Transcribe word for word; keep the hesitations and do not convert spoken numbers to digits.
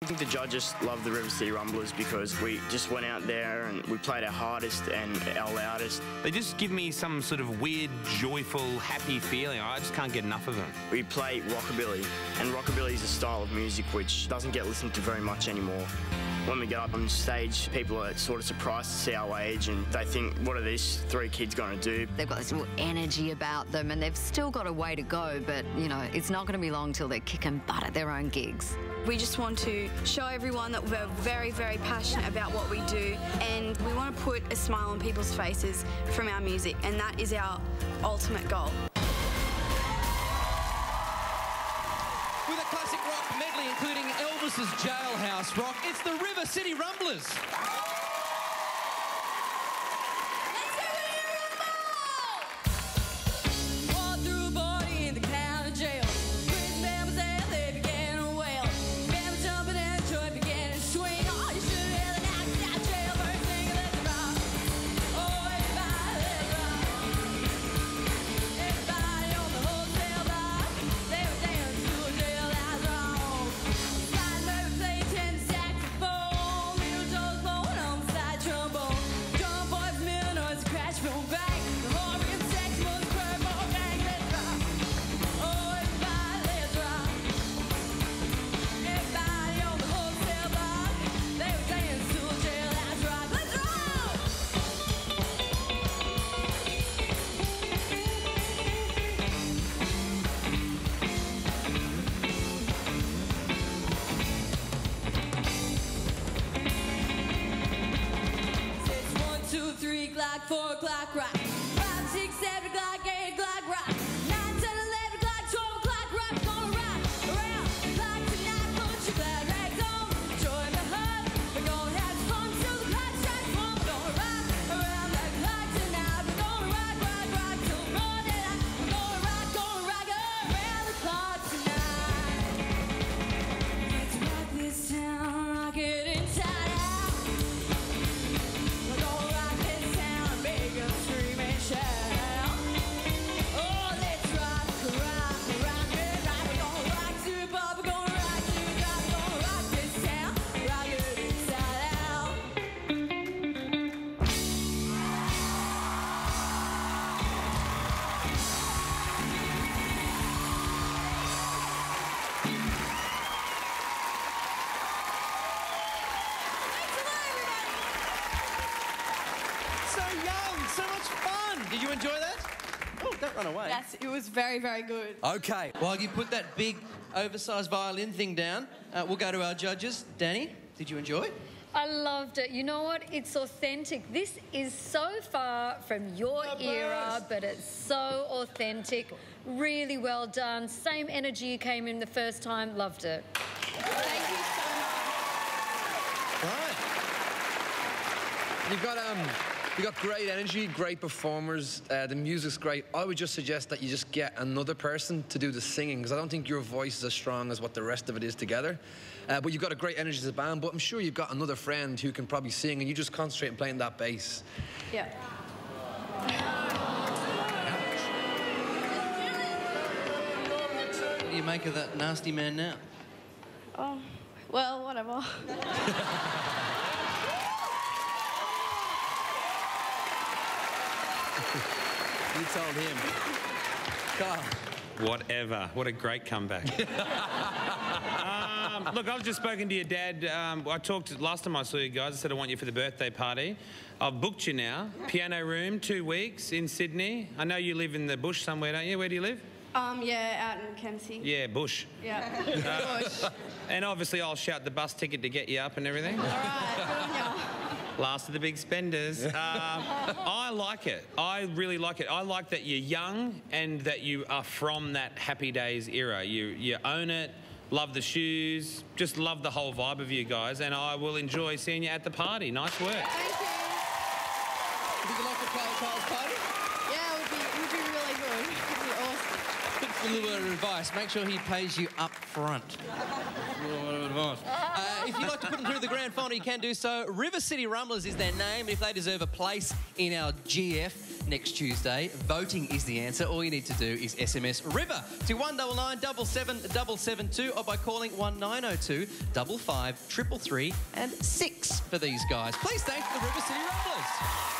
think the judges love the River City Rumblers because we just went out there and we played our hardest and our loudest. They just give me some sort of weird, joyful, happy feeling. I just can't get enough of them. We play rockabilly, and rockabilly is a style of music which doesn't get listened to very much anymore. When we get up on stage, people are sort of surprised to see our age and they think, what are these three kids going to do? They've got this real energy about them and they've still got a way to go, but, you know, it's not going to be long till they're kicking butt at their own gigs. We just want to show everyone that we're very, very passionate about what we do, and we want to put a smile on people's faces from our music, and that is our ultimate goal. With a classic rock medley including Elvis's Jailhouse Rock, it's the River City Rumblers. Four o'clock rock, five, six, seven o'clock, eight o'clock rock, nine, ten, eleven o'clock, twelve o'clock rock. Gonna rock around the clock tonight. Put your glad rags on, join the hub. We're gonna have fun till the clock strikes one. We're gonna rock around that clock tonight. We're gonna rock, rock, rock till broad daylight. We're gonna rock, gonna rock around the clock tonight. Let's rock this town, rock it inside out. We're gonna rock this town, make us scream and shout. Oh, let's rock, rock, rock it, rock. We're gonna rock to the pop, we're gonna rock to the drop. We're gonna rock this town, rock it inside out. So young, so much fun. Did you enjoy that? Oh, don't run away. Yes, it was very, very good. Okay, while you put that big, oversized violin thing down, uh, we'll go to our judges. Danny, did you enjoy it? I loved it. You know what? It's authentic. This is so far from your era, but it's so authentic. Really well done. Same energy you came in the first time. Loved it. Thank you so much. Right. You've got um, you got great energy, great performers. Uh, the music's great. I would just suggest that you just get another person to do the singing because I don't think your voice is as strong as what the rest of it is together. Uh, but you've got a great energy as a band. But I'm sure you've got another friend who can probably sing, and you just concentrate on playing that bass. Yeah. What do you make of that nasty man now? Oh, well, whatever. You told him. Carl. Whatever. What a great comeback. um, look, I've just spoken to your dad. Um, I talked last time I saw you guys. I said I want you for the birthday party. I've booked you now. Piano room, two weeks in Sydney. I know you live in the bush somewhere, don't you? Where do you live? Um, yeah, out in Kempsey. Yeah, bush. Yeah. Uh, Bush. And obviously I'll shout the bus ticket to get you up and everything. All right, good on ya. Last of the big spenders. Um, I like it. I really like it. I like that you're young and that you are from that Happy Days era. You you own it, love the shoes, just love the whole vibe of you guys, and I will enjoy seeing you at the party. Nice work. Thank you. Would you like to play at Carl's party? Yeah, it would be, it would be really good. It would be awesome. a little bit of advice. Make sure he pays you up front. A little bit of advice. Uh, if you'd like to put them through the grand final, you can do so. River City Rumblers is their name. If they deserve a place in our G F next Tuesday, voting is the answer. All you need to do is S M S RIVER to one nine nine seven seven seven seven two or by calling one nine zero two five five three three three and six for these guys. Please thank the River City Rumblers.